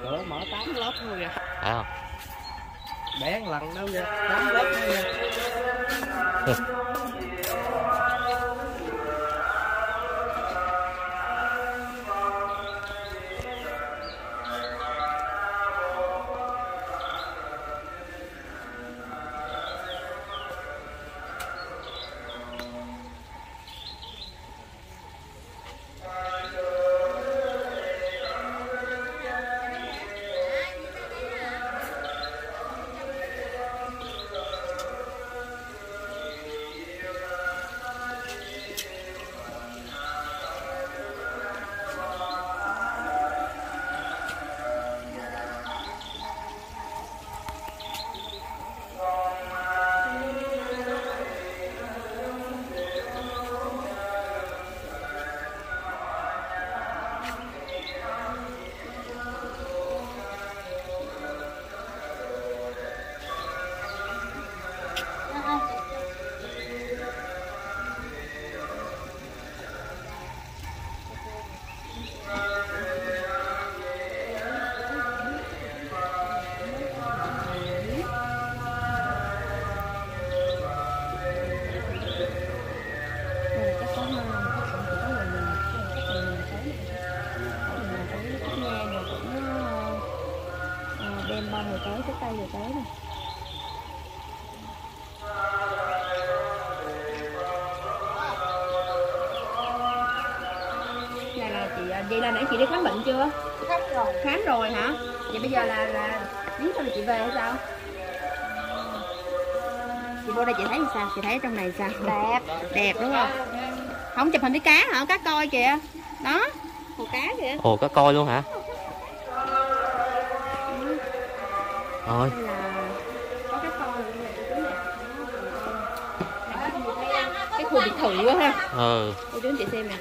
cửa mở 8 lớp luôn kìa. Phải không? Bé một lần đâu kìa, 8 lớp luôn kìa. Đem 3 người tới, cái tay người tới nè. Này là chị, vậy là nãy chị đi khám bệnh chưa? Khám rồi. Khám rồi hả? Vậy bây giờ là biết sao là chị về hay sao? Chị vô đây chị thấy như sao? Chị thấy trong này sao? Đẹp. Đẹp đúng không? Không chụp hình với cá hả? Cá coi kìa. Đó, hồ cá kìa. Ồ, có coi luôn hả? Rồi. Có cái con cái khu biệt thự quá ha. Ừ. Cô chú anh chị xem nè.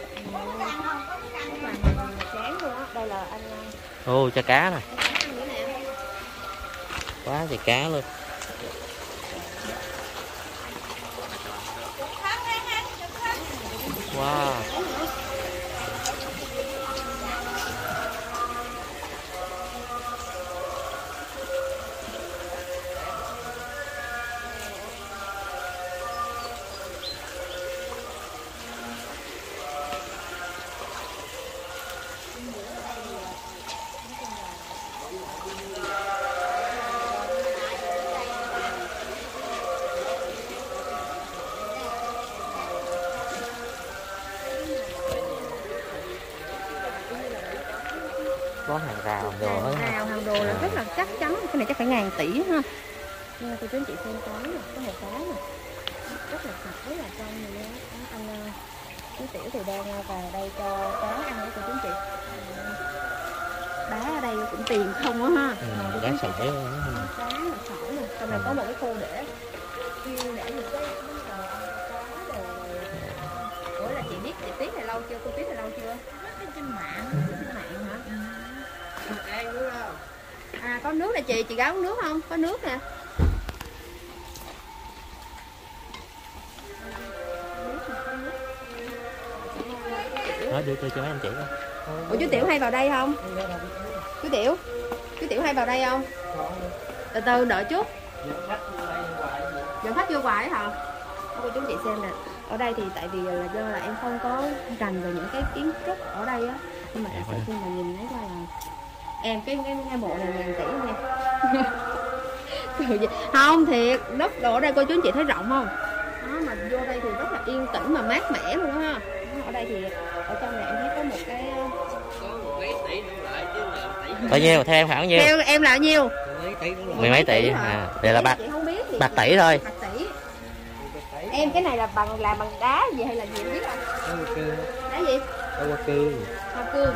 Chán luôn á. Đây là anh. Ô, cho cá nè. Quá trời cá luôn. Wow. Có hàng rào đồ hết. Hàng đồ là rất là chắc chắn. Cái này chắc phải ngàn tỷ ha. Nha cô chú anh chị xem cá nè, có hồ cá nè. Rất là sạch, rất là trong này luôn. Anh chú Tiểu thì đang vào đây cho cá ăn với cô chú anh chị. Đá ở đây cũng tiền không á ha. Đá sỏi. Cá là sỏi nè. Trong này có một cái khu để những cái cá đồ. Ủa là chị biết chị Tuyết này lâu chưa? Cô Tuyết này lâu chưa? Trên mạng. Trên mạng hả? Ăn nữa không? À có nước nè chị gái uống nước không? Có nước nè. Đó, đưa cho mấy anh chị coi. Ủa chú Tiểu hay vào đây không? Chú Tiểu hay vào đây không? Từ từ đợi chút. Dẫn khách vô hoài hả? Cô chú chị xem nè. Ở đây thì tại vì là do là em không có rành về những cái kiến trúc ở đây á, nhưng mà thật sự khi mà nhìn thấy ra là em cái bộ này ngàn tỷ nha. Không thiệt, đất đồ ở đây cô chú anh chị thấy rộng không? Đó, mà vô đây thì rất là yên tĩnh mà mát mẻ luôn ha. Ở đây thì ở trong này em thấy có một cái mấy tỷ nữa lại chứ là Bao nhiêu? Theo em khoảng nhiêu? theo em là bao nhiêu? Mười mấy tỷ à? Đây là bạc bạc tỷ thôi. Bạc tỷ. Em cái này là bằng đá gì hay là gì không biết không? Đá gì? Hoa cương. Hoa cương.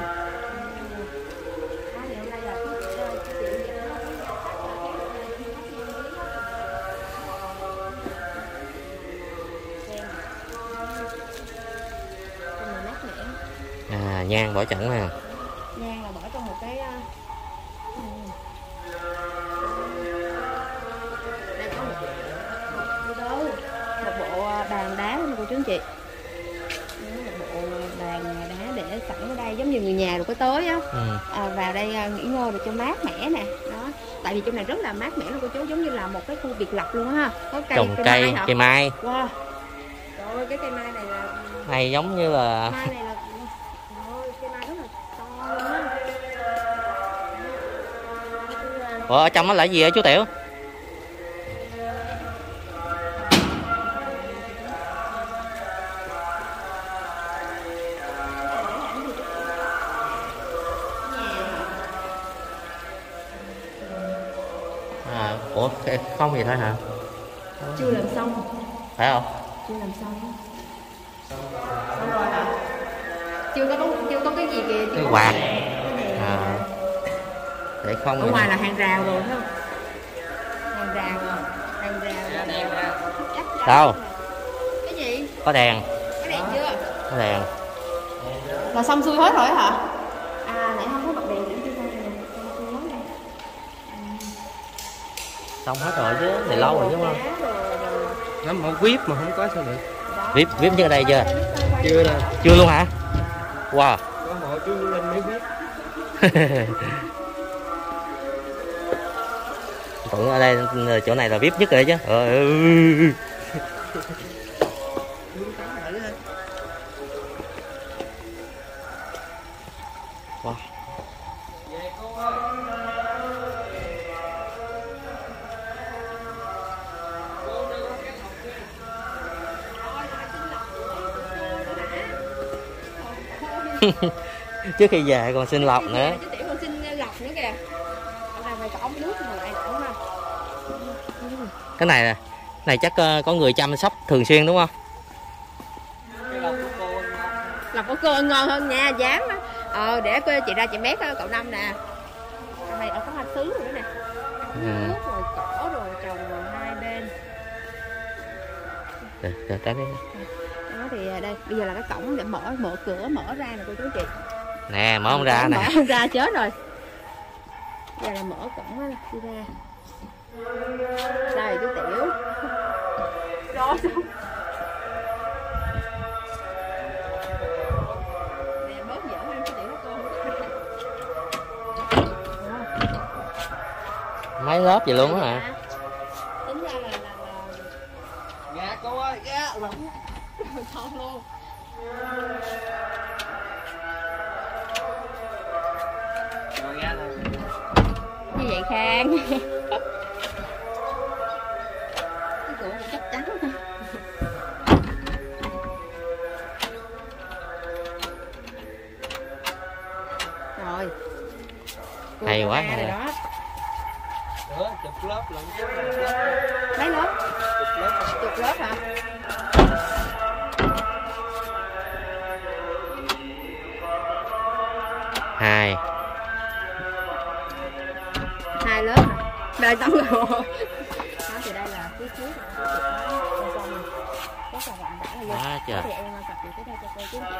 À, nhang bỏ chẩn nè. Nhang là bỏ trong một cái đây có một bộ bàn đá luôn cô chú anh chị. Một bộ bàn đá để sẵn ở đây giống như người nhà rồi có buổi tối á. Ừ. Vào đây nghỉ ngơi để cho mát mẻ nè. Đó. Tại vì trong này rất là mát mẻ luôn cô chú, giống như là một cái khu biệt lập luôn ha. Có Trồng cây mai. Wow. Trời ơi, cái cây mai này là Này giống như là mai này là ôi, cây mai rất là to luôn á. Ủa, ở trong nó là gì vậy chú Tiểu? Ủa không gì thôi hả? Chưa làm xong. Phải không? Chưa làm xong. Xong rồi hả? Chưa có cái gì kìa. Cái quạt. Để không. Ở ngoài là hàng rào rồi phải không? Hàng rào rồi. Hàng rào. Đâu? Cái gì? Có đèn. Có đèn chưa? Có đèn. Là xong xuôi hết rồi hả? Nãy không có bật đèn nữa chưa nè. Xong hết rồi chứ, này lâu rồi chứ không? Nó mà VIP mà không có sao được. VIP như ở đây chưa? Chưa đâu. Chưa luôn hả? Wow. Có hộ chú Linh mới biết. Tưởng ở đây chỗ này là VIP nhất rồi chứ. Wow. Trước khi về còn xin lọc nữa. Chú Tiểu còn xin lọc nữa kìa. Ở đây có ống nước mà lại ổng ha. Cái này chắc có người chăm sóc thường xuyên đúng không? Lọc của cô ngon hơn nha, dám á. Để chị ra chị mét cậu Năm nè. Trong này có hoa sứ nữa nè. Nước rồi cỏ rồi trồng rồi hai bên. Rồi tới đây. Đó thì đây bây giờ là cái cổng để mở cửa mở ra nè cô chú chị. Nè mở không ra nè. Mở không ra chết rồi. Giờ là mở cổng á, đi ra. Đây chú Tiểu. Rồi xong. Nè bớt dở lên chú Tiểu cô. Mấy lớp vậy luôn á hả? Tính ra là Dạ cô ơi, dạ lỏng. Không luôn. Rồi ra rồi. Như vậy Khang. Cái cửa chắc chắn. Rồi. Hay quá rồi đó. Nữa, chụp lớp lận chứ. Mấy lớp? Chụp lớp. Chụp lớp hả? Hai lớp hả? Đây tấm rồi. Đó thì đây là phía trước rất là rộng rãi luôn. Trời. Thì em cập nhật tới đây cho cô chú chị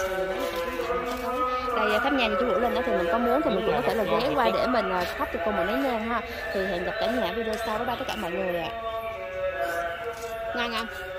mình đây thắp nhang như chú Hữu Linh đó, thì mình có muốn thì mình cũng có thể là ghé qua để mình thắp cho cô một nén nhang ha. Thì hẹn gặp cả nhà video sau, bye bye tất cả mọi người ạ. Ngon không?